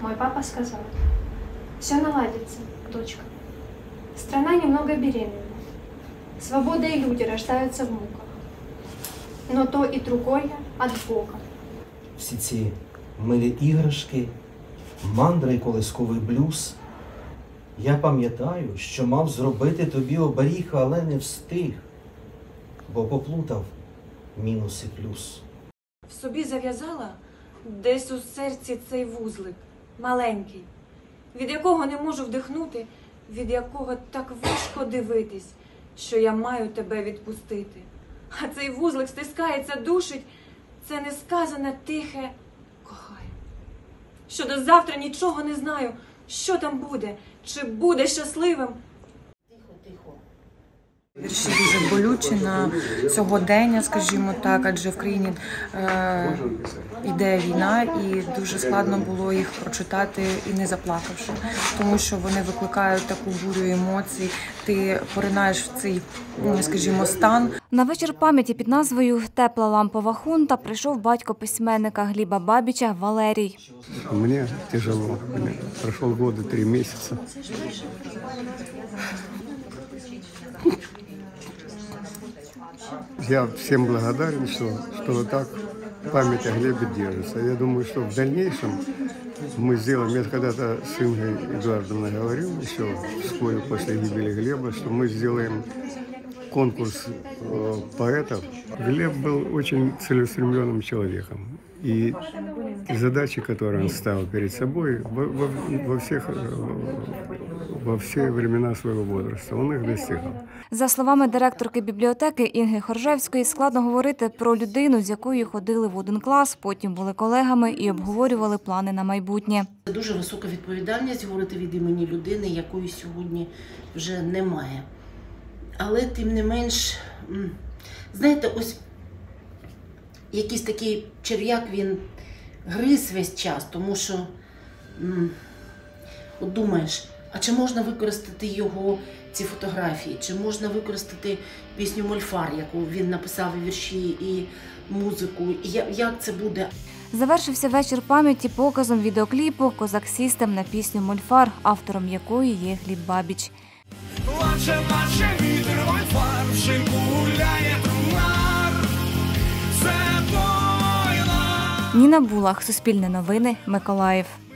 мой папа сказал: все наладится, дочка. Страна немного беременна. Свобода и люди рождаются в муках. Но то и другое от Бога. Всі ці милі іграшки, мандри й колисковий блюз. Я пам'ятаю, що мав зробити тобі оберіг, але не встиг, бо поплутав мінус і плюс. В собі зав'язала десь у серці цей вузлик, маленький, від якого не можу вдихнути, від якого так важко дивитись, що я маю тебе відпустити. А цей вузлик стискається, душить, це несказане тихе кохаю. Щодо завтра нічого не знаю, що там буде, чи буде щасливим. Вірші дуже болючі на сьогодення, скажімо так, адже в країні іде війна, і дуже складно було їх прочитати і не заплакавши, тому що вони викликають таку бурю емоцій, ти поринаєш в цей, скажімо, стан. На вечір пам'яті під назвою «Тепла лампова хунта» прийшов батько письменника Гліба Бабіча Валерій. Мені тяжело. Пройшов год і 3 місяці. Я всем благодарен, что вот так память о Глебе держится. Я думаю, что в дальнейшем мы сделаем, я когда-то с Ингой Эдуардовной говорил, еще вскоре после гибели Глеба, что мы сделаем конкурс поэтов. Глеб был очень целеустремленным человеком. И задачи, которые он ставил перед собой во все времена своего возраста, он их достигал. За словами директорки бібліотеки Інги Хоржевської, складно говорити про людину, з якою ходили в один клас, потім були колегами і обговорювали плани на майбутнє. Це дуже висока відповідальність говорити від імені людини, якої сьогодні вже немає. Але тим не менш, знаєте, ось якийсь такий черв'як він гриз весь час, тому що от думаєш, а чи можна використати його, ці фотографії, чи можна використати пісню «Мольфар», яку він написав і вірші, і музику, і як це буде? Завершився вечір пам'яті показом відеокліпу «Козак Сістем» на пісню «Мольфар», автором якої є Гліб Бабіч. Ніна Булах, Суспільне новини, Миколаїв.